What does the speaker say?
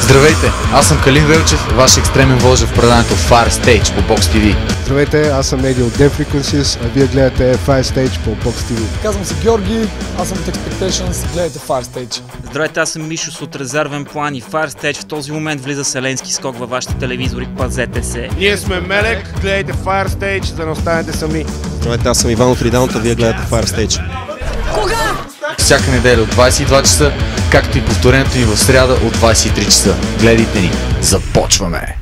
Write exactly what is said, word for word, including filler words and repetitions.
Здравейте, аз съм Калин Велчев, ваш екстремен вължа в предаването Fire Stage по Box ти ви. Здравейте, аз съм Еди от Dead Frequencies, а вие гледате Fire Stage по Box ти ви. Казвам се Георги, аз съм от Expectations, гледайте Fire Stage. Здравейте, аз съм Мишос от Резервен план и Fire Stage. В този момент влиза вселенски скок във вашите телевизори, пазете се. Ние сме Мелек, гледайте Fire Stage, за да не останете сами. Здравейте, аз съм Иван от Ридаунта, вие гледате Fire Stage. Кога? Всяка неделя от двадесет и два часа, както и повторението ни в сряда от двадесет и три часа. Гледайте ни, започваме!